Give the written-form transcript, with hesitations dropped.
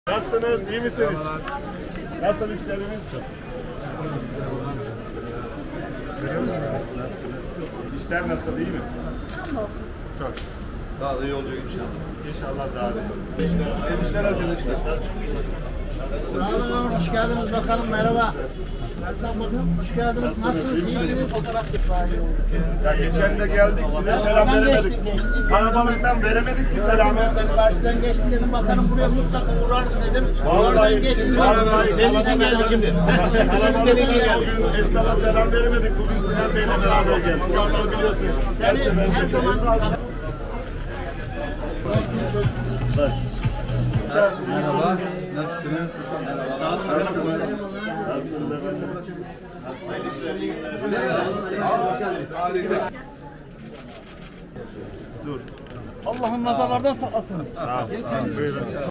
Nasılsınız? İyi misiniz? Nasıl işleriniz? İşler nasıl? İyi mi? Çok. Daha da iyi olacak inşallah. İnşallah daha da iyi. İşler arkadaşlar. Hoş geldiniz bakalım, merhaba. Hoş geldiniz. Nasılsınız? İyisiniz? Ya geçen de geldik, size selam veremedik. Kalabalıktan veremedik ki selamı. Sen karşıdan geçtin dedim, bakalım buraya mutlaka uğrardı dedim. Vallahi geçin. senin için geldik şimdi. Senin için geldik. Bugün esnafa selam veremedik. Bugün Sinan Bey'le beraber geldik. Yoksa biliyorsunuz. Seni her zaman... Merhaba, nasılsınız? Nasılsınız? Nasılsınız efendim? Harika. Dur. Allah'ın nazarlardan saklasın. Sağ ol. Buyurun.